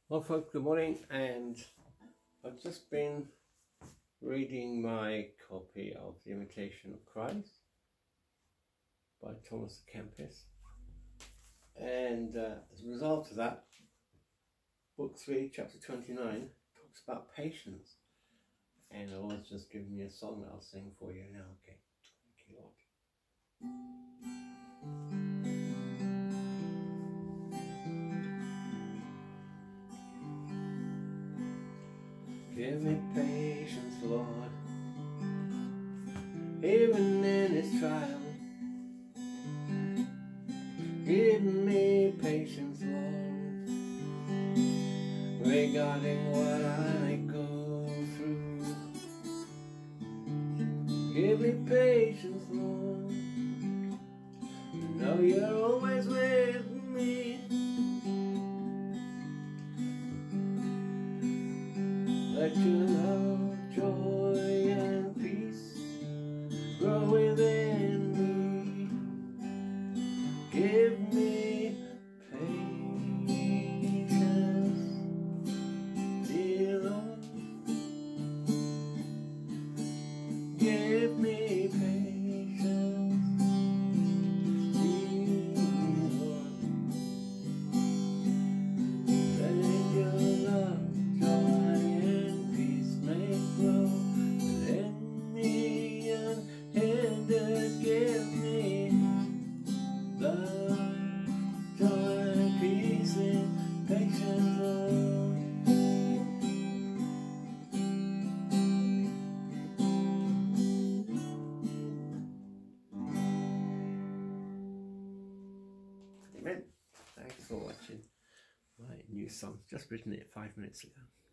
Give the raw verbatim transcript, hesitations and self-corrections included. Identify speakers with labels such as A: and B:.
A: Well folks, good morning, and I've just been reading my copy of The Imitation of Christ by Thomas à Kempis, and uh, as a result of that, book three, chapter twenty-nine, talks about patience, and I was just giving you a song that I'll sing for you now. Okay, thank you, Lord. Give me patience, Lord, even in this trial. Give me patience, Lord, regarding what I go through. Give me patience, Lord, I know you're always with me. Let your love, joy, and peace grow within me. Give me patience, dear Lord. Give me patience, dear Lord. Let your love, joy, and peace may grow within me unhindered. Give me love, joy, peace, and patience, Lord. Amen. Thanks for watching my new song. Just written it five minutes ago.